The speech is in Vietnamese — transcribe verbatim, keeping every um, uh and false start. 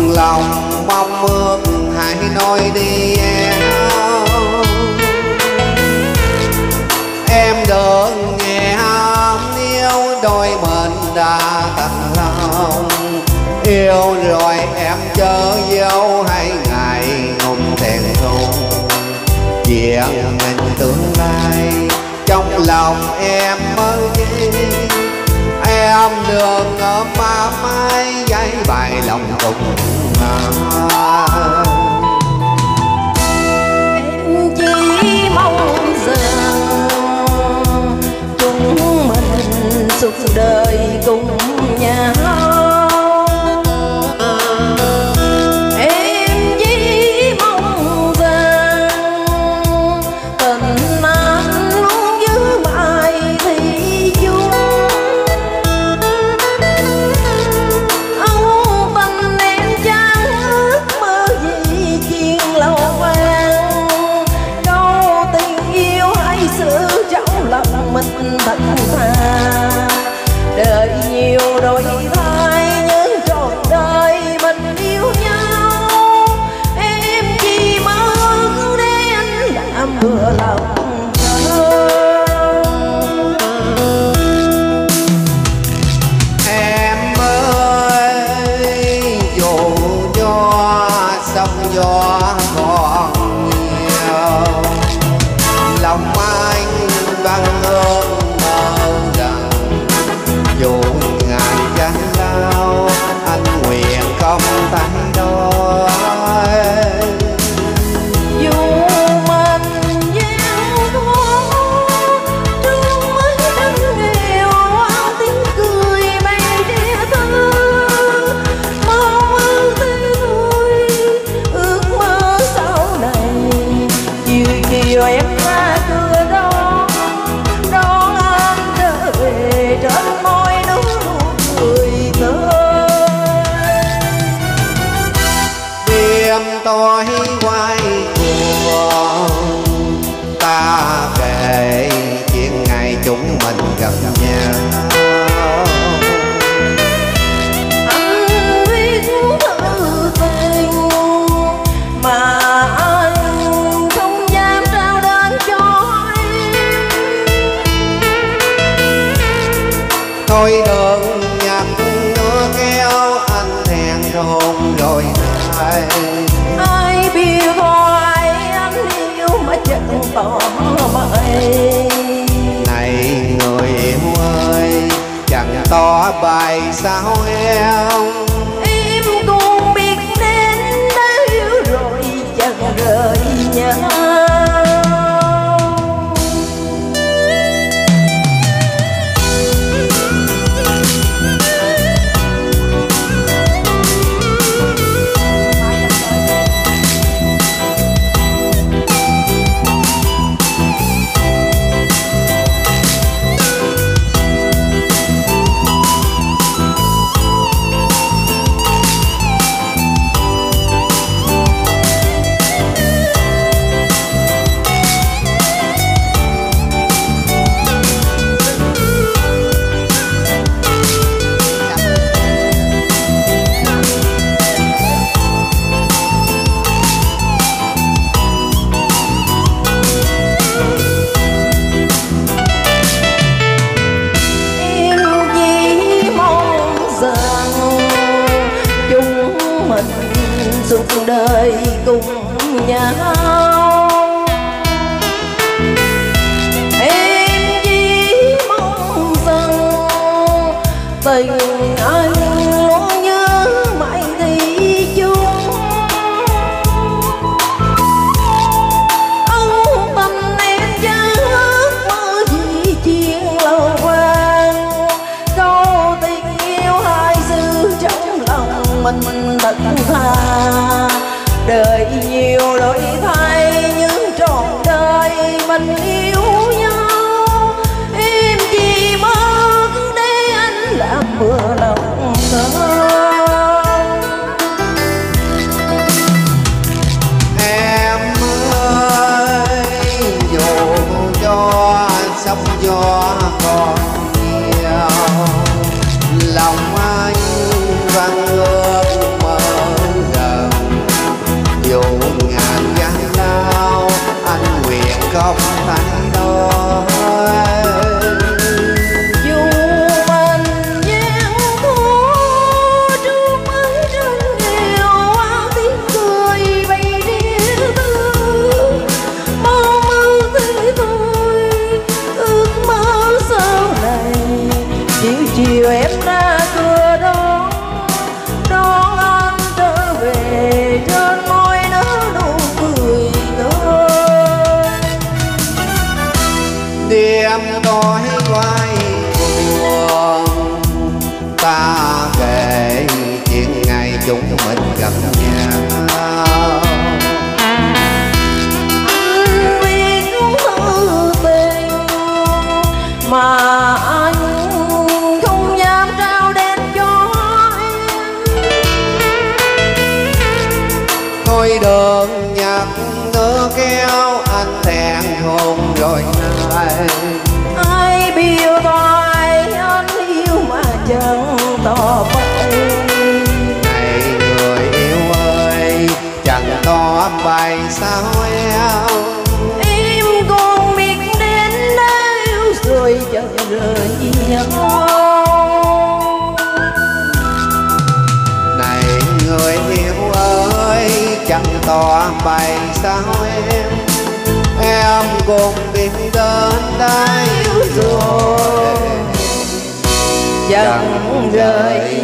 lòng mong ước hãy nói đi em. Em đừng nghe nếu đôi mình đã thành lòng, yêu rồi em chớ dấu hai ngày ngùng thẹn thùng. Chuyện mình tương lai trong lòng em mới ghi, em đừng ở mà mãi giấy bài lòng cùng em chỉ mong rằng chúng mình suốt đời cùng nhau. Em chỉ mong rằng tình anh luôn giữ mãi thì chung. Âu tình em chẳng ước mơ gì chuyện lâu vàng, câu tình yêu hay sự trong lòng mình thật thà. Đời nhiều đổi thay nhưng trọn đời mình yêu nhau. Em chỉ mong để anh làm vừa lòng em ơi. Dù cho sóng gió còn nhiều, lòng anh vẫn ước mơ rằng dù ngàn gian lao anh nguyện không thay đổi. dù mình gian khó trong mấy năm nghèo hoa tiếng cười mây đĩa thơ. Mong ước tới vui ước mơ sau này, chiều chiều em ra cửa đón đón anh trở về trên môi nụ cười tươi. Đêm tối quay cuồng ta kể chuyện ngày chúng mình gặp nhau. Anh viết thư tình mà anh không dám trao đến cho em. Thôi đừng nhặt nữa kéo anh thẹn hồn rồi này. Ai biết hoài anh yêu mà chẳng tỏ mày. Này người yêu ơi chẳng tỏ bài sao em. Em cũng biết đến đã yêu rồi chẳng rời nhau. Suốt đời cùng nhau. Em chỉ mong rằng tình anh luôn nhớ mãi đi chung. Ông tâm em chẳng ước mơ gì chuyện lâu vàng, câu tình yêu hai xưa trong lòng mình thật thà. Đời nhiều đổi thay nhưng trọn đời mình yêu nhau. Em chỉ mong để anh làm vừa lòng con. Em ơi dù cho sóng gió còn nhiều, lòng anh vẫn ước mơ trần nhà. Anh biết thư tình mà anh không dám trao đến cho em. Thôi đừng nhắc nữa kéo anh thẹn thùng rồi này. Ai biểu thoại anh yêu mà chẳng tỏ bày. Này người yêu ơi, chẳng tỏ bày sao em. Em còn biết đến nơi yêu rồi chẳng rời nhau. Này người yêu ơi, chẳng tỏ bày sao em. Em cũng biết đến đây rồi chẳng rời